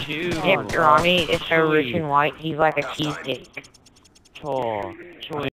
Yep, Rami is so rich and white, he's like a cheesecake.